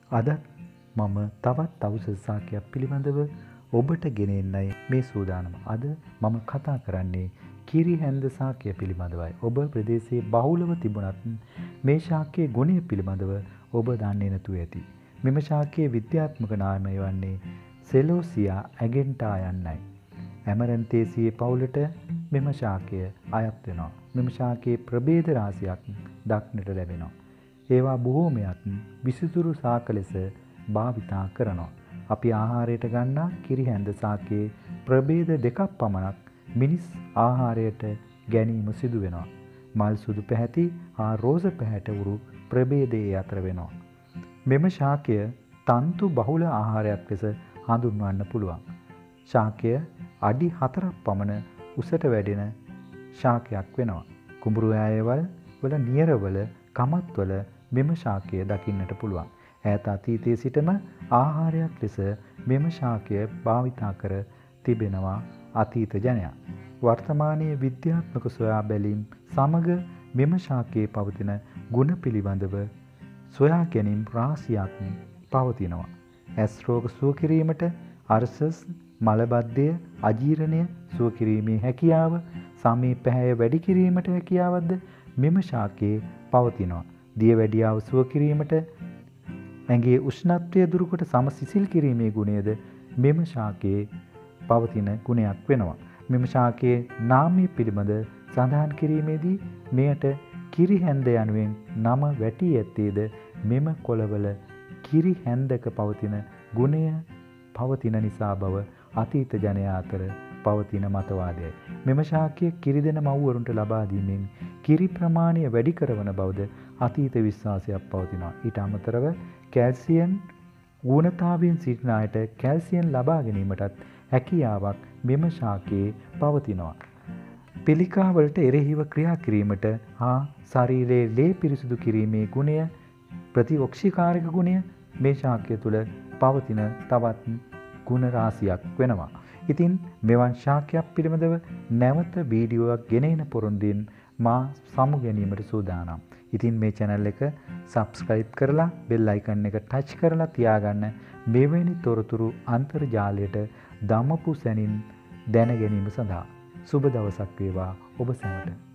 අදත් මම තවත් ඖෂධ ශාකයක් පිළිබඳව ඔබට ගෙනෙන්නයි මේ සූදානම. අද මම කතා කරන්නේ කිරි හැන්ද ශාකය පිළිබඳවයි. ඔබ ප්‍රදේශයේ බහුලව තිබුණත් මේ ශාකයේ ගුණය පිළිබඳව ඔබ දන්නේ නැතුව ඇති. මෙම ශාකයේ විද්‍යාත්මක නාමය වන්නේ සෙලෝසියා ඇගෙන්ටා යන්නයි. ඇමරන්තේසියේ පවුලට මෙම ශාකය අයත් වෙනවා. මෙම ශාකයේ ප්‍රභේද රාශියක් දක්නට ලැබෙනවා. ඒවා බොහෝමයක් විසිතුරු ශාක ලෙස භාවිතා කරනවා. අපි ආහාරයට ගන්නා කිරි හැන්ද ශාකයේ ප්‍රභේද දෙකක් පමණක් මිනිස් ආහාරයට ගැනීම සිදු වෙනවා. මල් සුදු පැහැති හා රෝස පැහැට උරු ප්‍රභේදයේ අතර වෙනවා. මෙම ශාකය තන්තු බහුල ආහාරයක් ලෙස හඳුන්වන්න පුළුවන්. ශාකය අඩි 4ක් පමණ උසට වැඩෙන ශාකයක් වෙනවා. කුඹුරු ඈයවල් වල නියරවල කමත්වල මෙම ශාකය දකින්නට පුළුවන්. ඈත අතීතයේ සිටම ආහාරයක් ලෙස මෙම ශාකය භාවිතා කර තිබෙනවා අතීත ජනයා. වර්තමානයේ විද්‍යාත්මක සොයා බැලීම් සමග මෙම ශාකයේ පවතින ගුණ පිළිබඳව සොයා ගැනීම් රාශියක් පවතිනවා. ඇස් රෝග සුව කිරීමට, අර්සස්, මලබද්ධය, අජීර්ණය සුව කිරීමේ හැකියාව, සමී පැහැය වැඩි කිරීමට හැකියාවක්ද මෙම ශාකයේ පවතිනවා. දියවැඩියාව සුව කිරීමට, ඇඟේ උෂ්ණත්වය දුරුකොට සමසිසිල් කිරීමේ ගුණයද මෙම ශාකයේ පවතින ගුණයක් වෙනවා. මෙම ශාකයේ නාමය පිළිබඳ සඳහන් කිරීමේදී මෙයට කිරි හැන්ද යනුවෙන් නම වැටී ඇත්තේද මෙම කොළවල කිරි හැන්දක පවතින ගුණය පවතින නිසා බව අතීත ජනයා අතර පවතින මතවාදයයි. මෙම ශාකය කිරි දෙන මව්වරුන්ට ලබා දීමෙන් කිරි ප්‍රමාණය වැඩි කරවන බවද අතීත විශ්වාසයක් පවතිනවා. ඊට අමතරව කැල්සියම් ඌනතාවයෙන් සිටින අයට කැල්සියම් ලබා ගැනීමටත් හැකියාවක් මෙම ශාකයේ පවතිනවා. පිළිකා වලට එරෙහිව ක්‍රියා කිරීමට හා ශරීරයේ ලේ පිරිසුදු කිරීමේ ගුණය, ප්‍රතිඔක්ෂිකාරක ගුණය මේ ශාකය තුළ පවතින තවත් ගුණ රාශියක් වෙනවා. ඉතින් මෙවන් ශාකයක් පිළිබඳව නැවත වීඩියෝවක් ගෙන එන පොරොන්දුෙන් මා සමු ගැනීමට සූදානම්. ඉතින් මේ channel එක subscribe කරලා bell icon එක touch කරලා තියාගන්න. මෙවැනි තොරතුරු අන්තර්ජාලයට දමපු සැනින් දැන ගැනීම සඳහා සුබ දවසක් වේවා ඔබ සැමට.